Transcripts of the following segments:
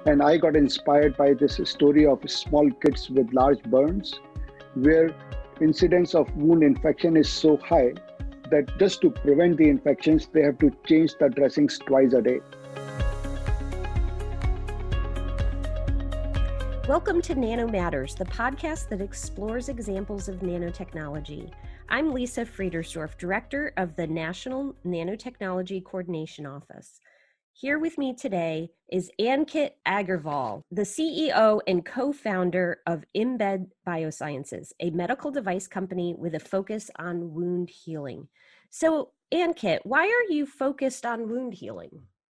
And I got inspired by this story of small kids with large burns, where incidence of wound infection is so high that just to prevent the infections, they have to change the dressings twice a day. Welcome to Nano Matters, the podcast that explores examples of nanotechnology. I'm Lisa Friedersdorf, Director of the National Nanotechnology Coordination Office. Here with me today is Ankit Agarwal, the CEO and co-founder of Imbed Biosciences, a medical device company with a focus on wound healing. So, Ankit, why are you focused on wound healing?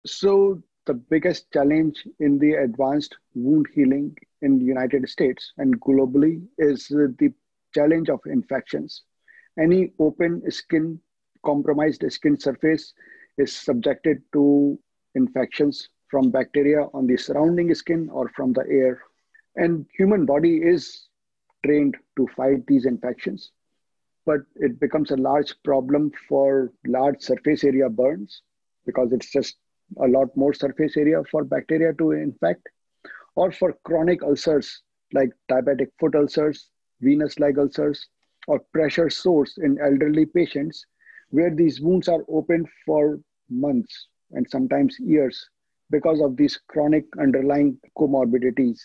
So the biggest challenge in the advanced wound healing in the United States and globally is the challenge of infections. Any open skin, compromised skin surface is subjected to infections from bacteria on the surrounding skin or from the air. And human body is trained to fight these infections, but it becomes a large problem for large surface area burns because it's just a lot more surface area for bacteria to infect, or for chronic ulcers like diabetic foot ulcers, venous leg ulcers, or pressure sores in elderly patients, where these wounds are open for months and sometimes years because of these chronic underlying comorbidities.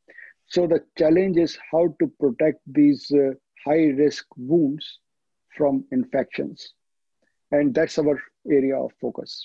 So the challenge is how to protect these high-risk wounds from infections. And that's our area of focus.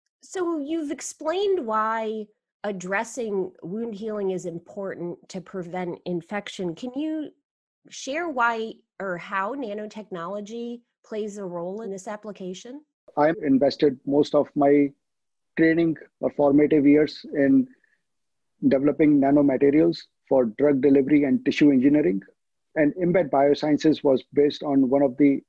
So you've explained why addressing wound healing is important to prevent infection. Can you share why or how nanotechnology plays a role in this application? I invested most of my training or formative years in developing nanomaterials for drug delivery and tissue engineering. And Imbed Biosciences was based on one of the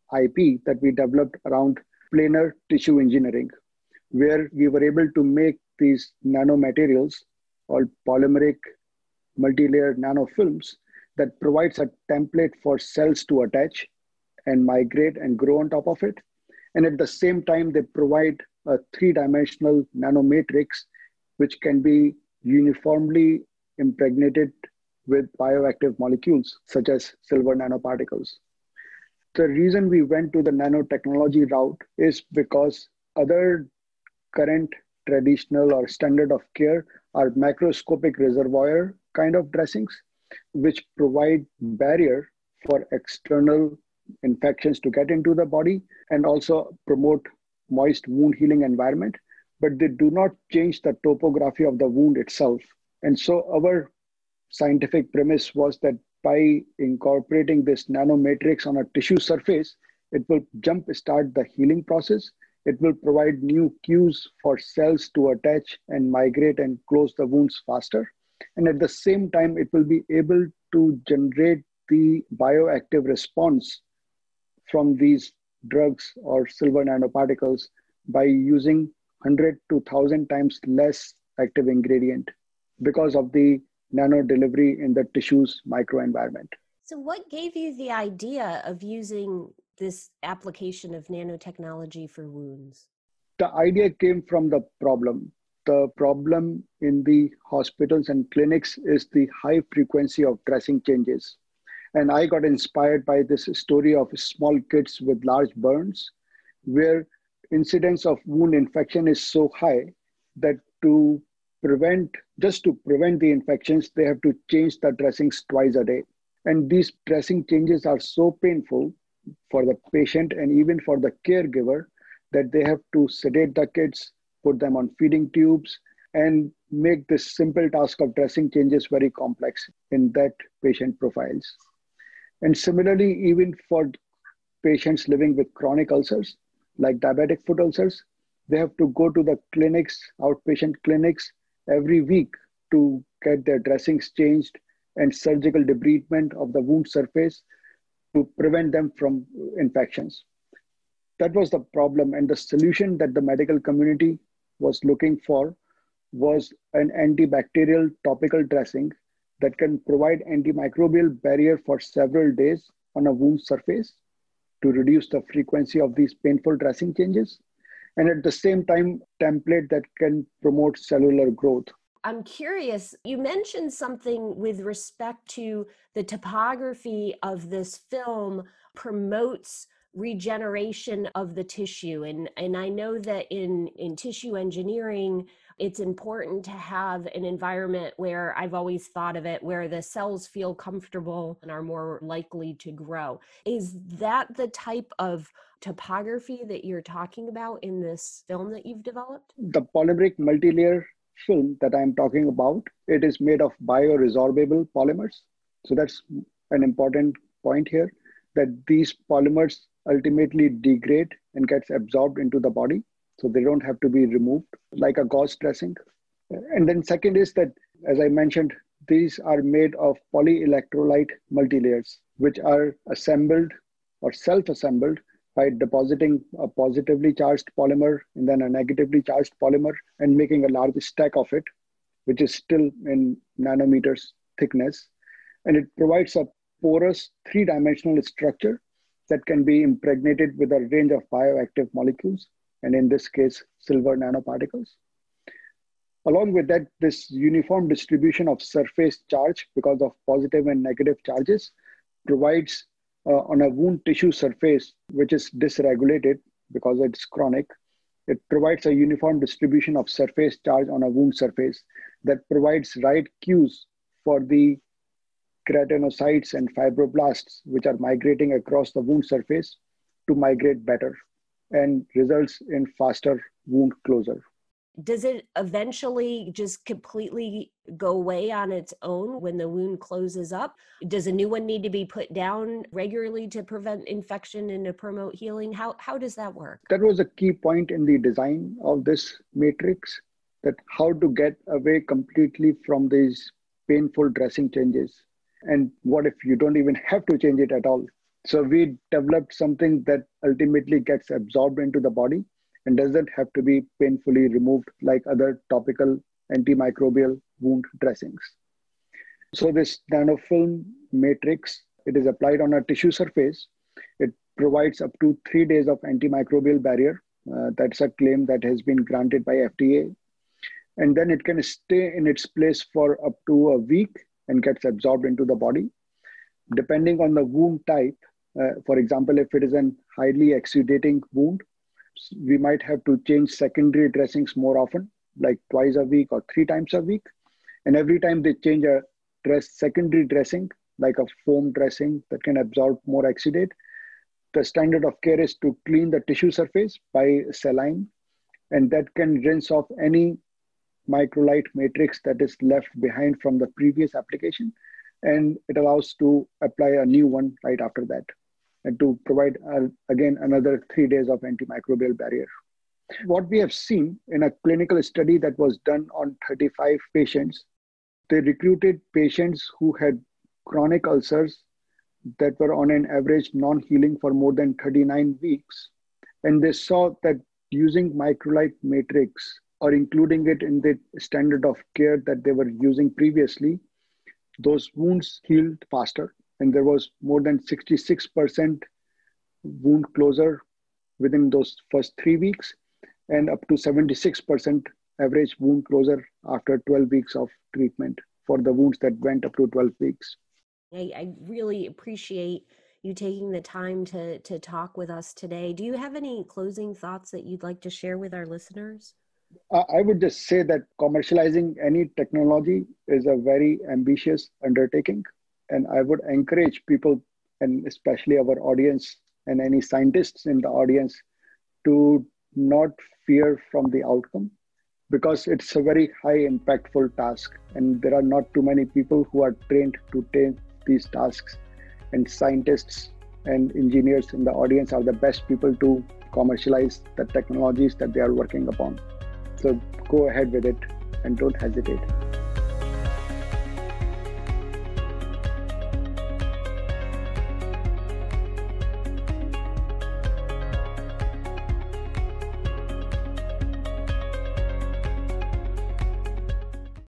IP that we developed around planar tissue engineering, where we were able to make these nanomaterials or polymeric multi-layer nanofilms that provides a template for cells to attach and migrate and grow on top of it. And at the same time, they provide a three-dimensional nanomatrix, which can be uniformly impregnated with bioactive molecules, such as silver nanoparticles. The reason we went to the nanotechnology route is because other current traditional or standard of care are macroscopic reservoir kind of dressings, which provide barrier for external infections to get into the body and also promote moist wound healing environment, but they do not change the topography of the wound itself. And so our scientific premise was that by incorporating this nanomatrix on a tissue surface, it will jumpstart the healing process. It will provide new cues for cells to attach and migrate and close the wounds faster. And at the same time, it will be able to generate the bioactive response from these drugs or silver nanoparticles by using 100 to 1,000 times less active ingredient because of the nano delivery in the tissue's microenvironment. So what gave you the idea of using this application of nanotechnology for wounds? The idea came from the problem. The problem in the hospitals and clinics is the high frequency of dressing changes. And I got inspired by this story of small kids with large burns, where incidence of wound infection is so high that to prevent the infections, they have to change the dressings twice a day. And these dressing changes are so painful for the patient and even for the caregiver that they have to sedate the kids, put them on feeding tubes, and make this simple task of dressing changes very complex in that patient profiles. And similarly, even for patients living with chronic ulcers, like diabetic foot ulcers, they have to go to the clinics, outpatient clinics, every week to get their dressings changed and surgical debridement of the wound surface to prevent them from infections. That was the problem. And the solution that the medical community was looking for was an antibacterial topical dressing that can provide antimicrobial barrier for several days on a wound surface to reduce the frequency of these painful dressing changes. And at the same time, template that can promote cellular growth. I'm curious, you mentioned something with respect to the topography of this film promotes regeneration of the tissue. And I know that in tissue engineering, it's important to have an environment where I've always thought of it, where the cells feel comfortable and are more likely to grow. Is that the type of topography that you're talking about in this film that you've developed? The polymeric multilayer film that I'm talking about, it is made of bioresorbable polymers. So that's an important point here, that these polymers ultimately degrade and gets absorbed into the body. So they don't have to be removed like a gauze dressing. And then second is that, as I mentioned, these are made of polyelectrolyte multilayers, which are assembled or self-assembled by depositing a positively charged polymer and then a negatively charged polymer and making a large stack of it, which is still in nanometers thickness. And it provides a porous three-dimensional structure that can be impregnated with a range of bioactive molecules, and in this case, silver nanoparticles. Along with that, this uniform distribution of surface charge because of positive and negative charges provides on a wound tissue surface, which is dysregulated because it's chronic, it provides a uniform distribution of surface charge on a wound surface that provides right cues for the keratinocytes and fibroblasts, which are migrating across the wound surface, to migrate better and results in faster wound closure. Does it eventually just completely go away on its own when the wound closes up? Does a new one need to be put down regularly to prevent infection and to promote healing? How does that work? That was a key point in the design of this matrix, that how to get away completely from these painful dressing changes. And what if you don't even have to change it at all? So we developed something that ultimately gets absorbed into the body and doesn't have to be painfully removed like other topical antimicrobial wound dressings. So this nanofilm matrix, it is applied on a tissue surface. It provides up to 3 days of antimicrobial barrier. That's a claim that has been granted by FDA. And then it can stay in its place for up to a week and gets absorbed into the body. Depending on the wound type, for example, if it is an highly exudating wound, we might have to change secondary dressings more often, like twice a week or 3 times a week. And every time they change a secondary dressing, like a foam dressing that can absorb more exudate, the standard of care is to clean the tissue surface by saline, and that can rinse off any microlite matrix that is left behind from the previous application. And it allows to apply a new one right after that, and to provide, again, another 3 days of antimicrobial barrier. What we have seen in a clinical study that was done on 35 patients, they recruited patients who had chronic ulcers that were on an average non-healing for more than 39 weeks. And they saw that using microlite matrix or including it in the standard of care that they were using previously, those wounds healed faster. And there was more than 66% wound closure within those first 3 weeks, and up to 76% average wound closure after 12 weeks of treatment for the wounds that went up to 12 weeks. I really appreciate you taking the time to talk with us today. Do you have any closing thoughts that you'd like to share with our listeners? I would just say that commercializing any technology is a very ambitious undertaking. And I would encourage people, and especially our audience and any scientists in the audience, to not fear from the outcome, because it's a very high impactful task. And there are not too many people who are trained to take these tasks. And scientists and engineers in the audience are the best people to commercialize the technologies that they are working upon. So go ahead with it and don't hesitate.